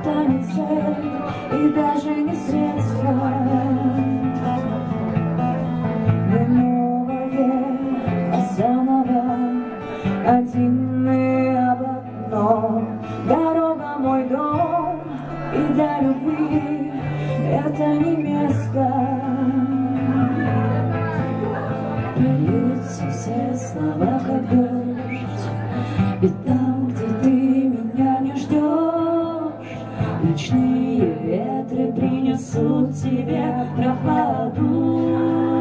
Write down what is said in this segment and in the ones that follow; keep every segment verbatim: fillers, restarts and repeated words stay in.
это не цель и даже не средство. Не новое, а заново, один и об одном. Дорога мой дом, и для любви это не место. Прольются все слова, как дождь, и там, где ты меня не ждешь, ночные ветры принесут тебе прохладу.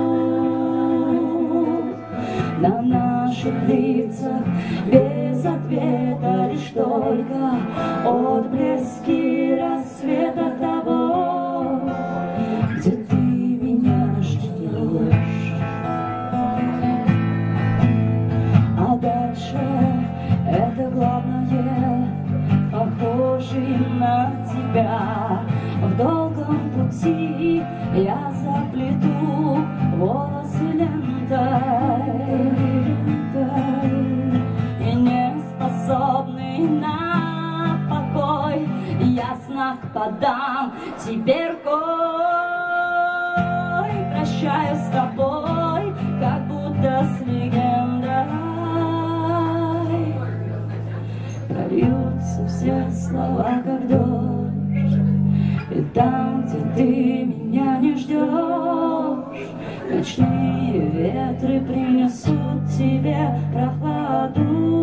На наших лицах без ответа лишь только отблески рассвета того, где ты меня ждешь. А дальше это главное, похожий на тебя. В долгом пути я заплету волосы лентой, и не способный на покой я знак подам тебе рукой. Прощаюсь с тобой, как будто с легендой. Прольются все слова, как дождь, и там, где ты меня не ждешь, ночные ветры принесут тебе прохладу.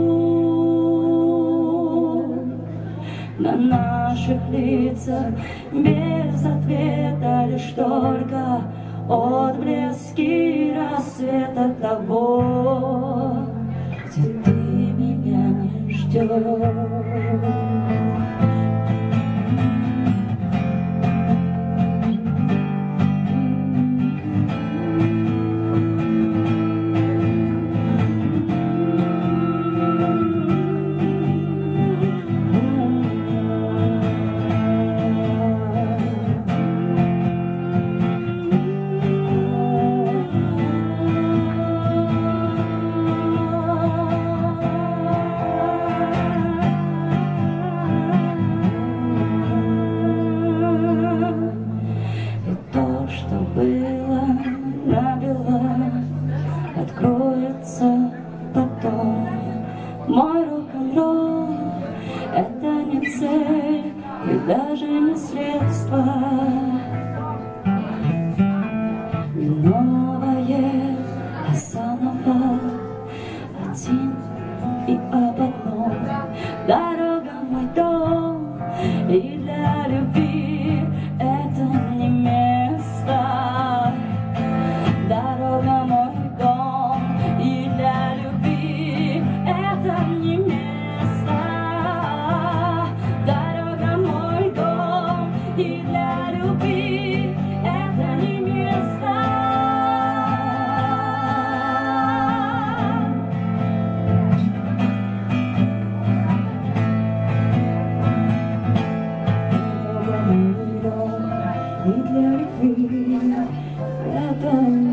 На наших лицах без ответа лишь только отблески рассвета того, где ты меня ждешь. Было набело, откроется потом. Мой рок-н-ролл — это не цель и даже не средство. Не новое, а заново, один и об одном. Дорога мой дом, и для любви это не место. Дорога мой дом, и для любви это не место. Дорога мой дом, и для любви это не место. Дорога мой дом, и для любви это не место.